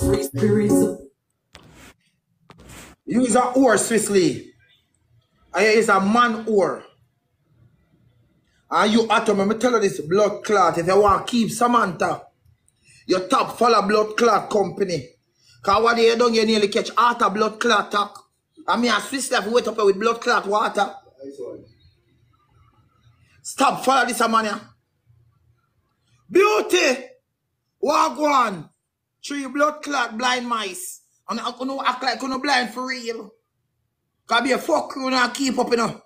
You is a whore, Swissley. I is a man whore. And you Hauto, let me tell you this blood clot. If you want to keep Samantha, your top follow blood clot company. Cause what you don't, you nearly catch Hauto blood clot talk. And me and Swissley have wait up with blood clot water. Stop follow this man here. Beauty. Walk one. 3 blood clot blind mice. And I couldn't act like you're blind for real. Cause be a fuck you and keep up, you know.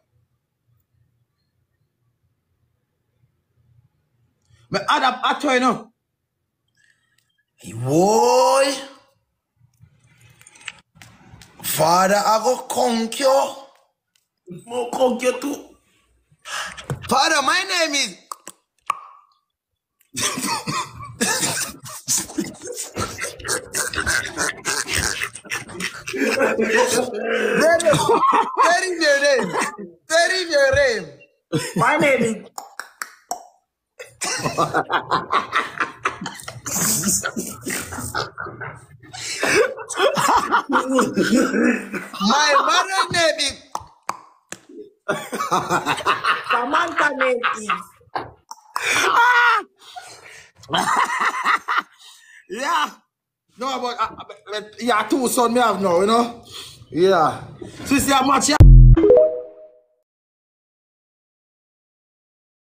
Me add up Hauto, you know. Hey, boy. Father, I go conk you. More conk you too. Father, my name is... Tell him your name. Tell him your name. My name is... My mother name is... Samantha name is... Yeah. No, but yeah, 2 sons me have now, you know? Yeah. So you see how much